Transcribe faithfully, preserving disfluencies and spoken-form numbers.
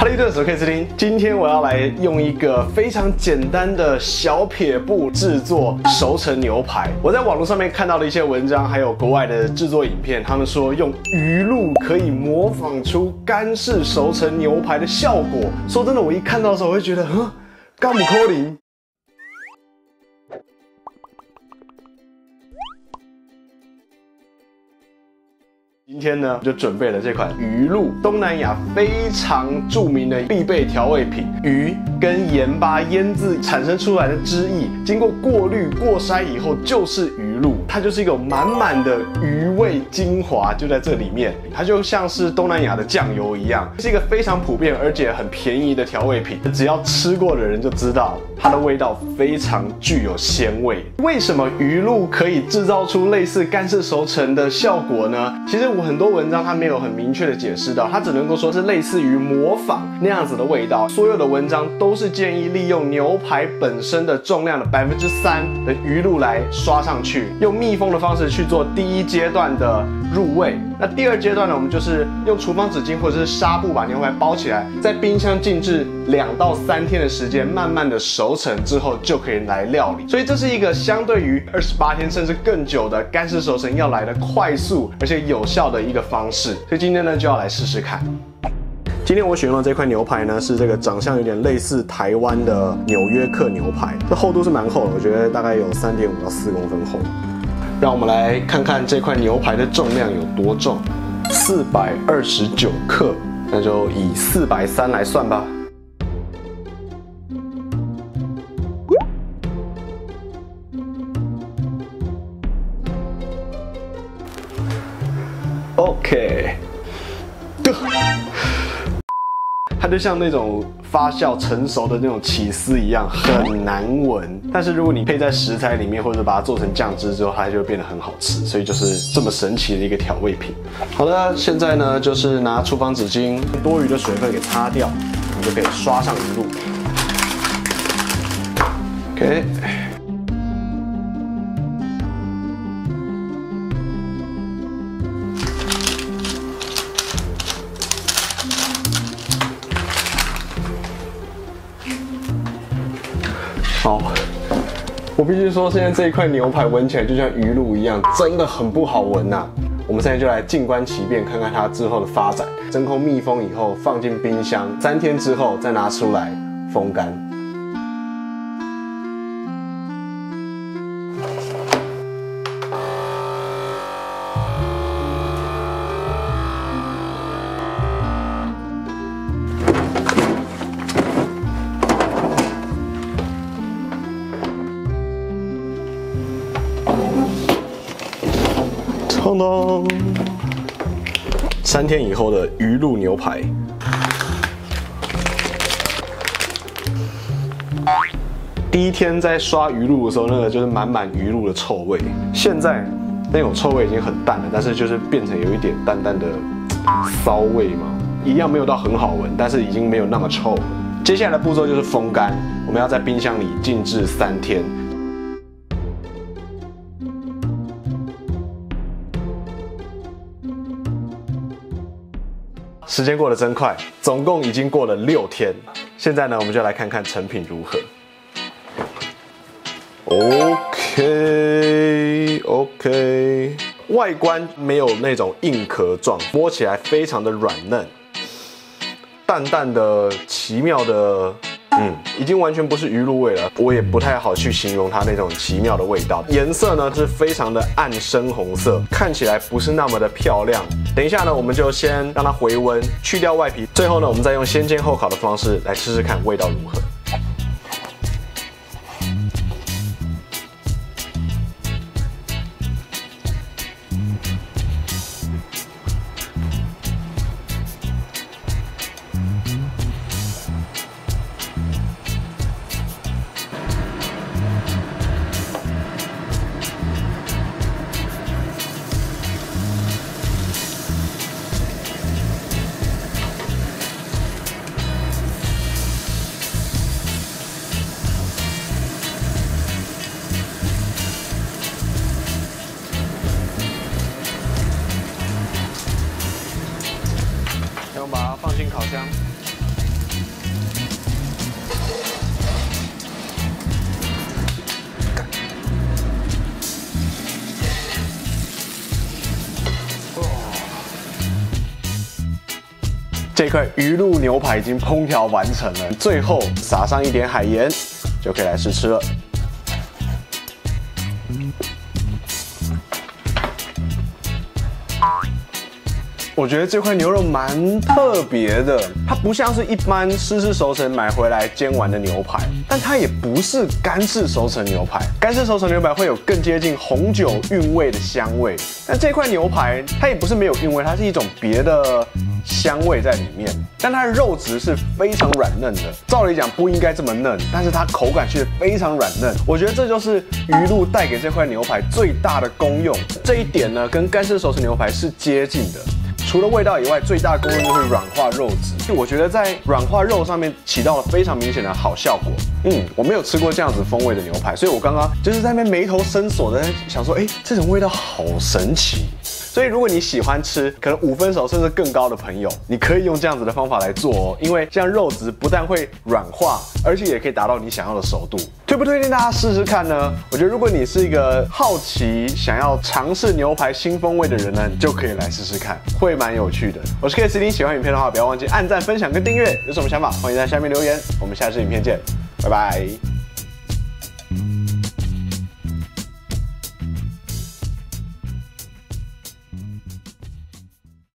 哈利顿手 K 视听，今天我要来用一个非常简单的小撇步制作熟成牛排。我在网络上面看到了一些文章，还有国外的制作影片，他们说用鱼露可以模仿出干式熟成牛排的效果。说真的，我一看到的时候，我会觉得，哼，干不可能。 今天呢，就准备了这款鱼露，东南亚非常著名的必备调味品。鱼跟盐巴腌制产生出来的汁液，经过过滤过筛以后，就是鱼露。它就是一个满满的鱼味精华，就在这里面。它就像是东南亚的酱油一样，是一个非常普遍而且很便宜的调味品。只要吃过的人就知道，它的味道非常具有鲜味。为什么鱼露可以制造出类似干式熟成的效果呢？其实我 很多文章它没有很明确的解释到，它只能够说是类似于模仿那样子的味道。所有的文章都是建议利用牛排本身的重量的百分之三的鱼露来刷上去，用密封的方式去做第一阶段的入味。那第二阶段呢，我们就是用厨房纸巾或者是纱布把牛排包起来，在冰箱静置两到三天的时间，慢慢的熟成之后就可以来料理。所以这是一个相对于二十八天甚至更久的干式熟成要来的快速而且有效的一个方式。所以今天呢就要来试试看。 今天我选用的这块牛排呢，是这个长相有点类似台湾的纽约客牛排，这厚度是蛮厚的，我觉得大概有三点五到四公分厚。让我们来看看这块牛排的重量有多重，四百二十九克，那就以四百三来算吧。 OK， 它就像那种发酵成熟的那种起司一样，很难闻。但是如果你配在食材里面，或者把它做成酱汁之后，它就会变得很好吃。所以就是这么神奇的一个调味品。好的，现在呢就是拿厨房纸巾，多余的水分给擦掉，你就可以刷上鱼露。OK。 好，我必须说，现在这一块牛排闻起来就像鱼露一样，真的很不好闻呐、啊。我们现在就来静观其变，看看它之后的发展。真空密封以后，放进冰箱，三天之后再拿出来风干。 当当，三天以后的鱼露牛排，第一天在刷鱼露的时候，那个就是满满鱼露的臭味。现在那种臭味已经很淡了，但是就是变成有一点淡淡的骚味嘛，一样没有到很好闻，但是已经没有那么臭了。接下来的步骤就是风干，我们要在冰箱里静置三天。 时间过得真快，总共已经过了六天。现在呢，我们就来看看成品如何。OK OK， 外观没有那种硬壳状，摸起来非常的软嫩，淡淡的、奇妙的。 嗯，已经完全不是鱼露味了，我也不太好去形容它那种奇妙的味道。颜色呢是非常的暗深红色，看起来不是那么的漂亮。等一下呢，我们就先让它回温，去掉外皮，最后呢，我们再用先煎后烤的方式来试试看味道如何。 块鱼露牛排已经烹调完成了，最后撒上一点海盐，就可以来试吃了。我觉得这块牛肉蛮特别的，它不像是一般湿式熟成买回来煎完的牛排，但它也不是干式熟成牛排。干式熟成牛排会有更接近红酒韵味的香味，但这块牛排它也不是没有韵味，它是一种别的香味在里面。但它的肉质是非常软嫩的，照理讲不应该这么嫩，但是它口感却非常软嫩。我觉得这就是鱼露带给这块牛排最大的功用。这一点呢，跟干式熟成牛排是接近的。除了味道以外，最大的功用就是软化肉质。我觉得在软化肉上面起到了非常明显的好效果。嗯，我没有吃过这样子风味的牛排，所以我刚刚就是在那边眉头深锁的想说，哎，这种味道好神奇。所以如果你喜欢吃可能五分熟甚至更高的朋友，你可以用这样子的方法来做哦，因为这样肉质不但会软化，而且也可以达到你想要的熟度。推不推荐大家试试看呢？我觉得如果你是一个好奇想要尝试牛排新风味的人呢，你就可以来试试看，会蛮有趣的。我是 K S， 喜欢影片的话不要忘记按赞、分享跟订阅。有什么想法欢迎在下面留言。我们下支影片见，拜拜。